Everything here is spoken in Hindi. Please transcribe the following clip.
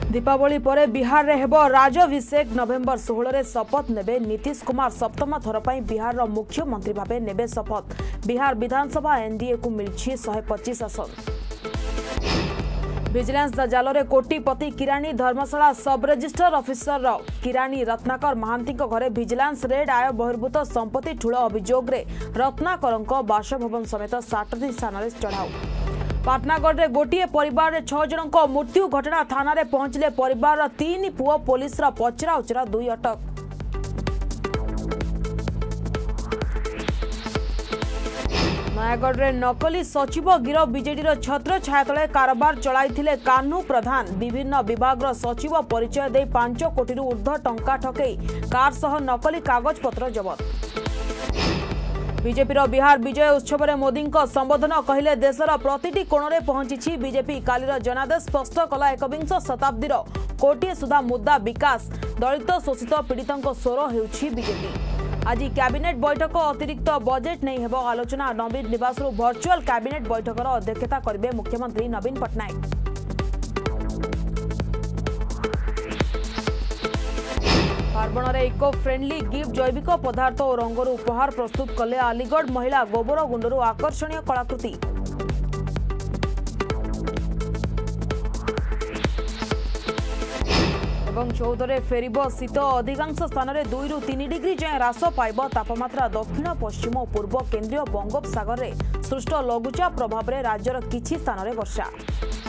दीपावली पर बिहार रे हेबो राजाभिषेक नवेम्बर 16 रे शपथ नेबे नीतीश कुमार सप्तम थर पर बिहार रो मुख्यमंत्री भाबे नेबे शपथ। बिहार विधानसभा एनडीए को मिलछि 125 आसन। विजिलेंस जाल रे कोटिपति किरानी धर्मशाला सब रजिस्टर ऑफिसर किरानी रत्नाकर महांती घरे विजिलेंस रेड आय बहिर्भूत संपत्ति ठूल अभियोग रे रत्नाकर बासभवन समेत 7टी स्थान रे चढ़ाऊ। पाटनागढ़ रे गोटे परिवार रे 6 जन मृत्यु घटना थाना रे पहुंचले परिवार 3 पुओ पुलिस रा पचरा उचरा 2 अटक। नयागढ़ रे नकली सचिव गिरफ बीजेडी छत्र छाया तले कारबार चलाइथिले कान्हू प्रधान। विभिन्न विभाग सचिव परिचय दे 5 कोटी ऊर्ध्व टंका ठकई कार सह नकली कागज पत्र जबत। बीजेपी बिहार विजय उत्सव में मोदी संबोधन कहले देशर प्रतिटी कोण में पहुंची बीजेपी। कालीर जनादेश स्पष्ट कला 21 शताब्दीर कोटिए सुधा मुद्दा विकास दलित शोषित पीड़ितों स्वर होउछि बीजेपी। आज कैबिनेट बैठक अतिरिक्त बजेट नहीं हेबो आलोचना। नवीन निवास वर्चुअल कैबिनेट बैठकर अध्यक्षता करेंगे मुख्यमंत्री नवीन पट्टनायक। पार्वण रे इको फ्रेंडली गिफ्ट जैविक पदार्थ और रंगर उपहार प्रस्तुत कले अलीगढ़ महिला गोबर गुंडरू आकर्षणीय कलाकृति। एवं 14 फेरिब शीत अधिकांश स्थान में 2 ରୁ 3 डिग्री जाए ह्रास पाइब तापमात्रा। दक्षिण पश्चिम और पूर्व केंद्रीय बंगोपसागर में सृष्ट लघुचाप प्रभाव में राज्यर किछि स्थान में वर्षा।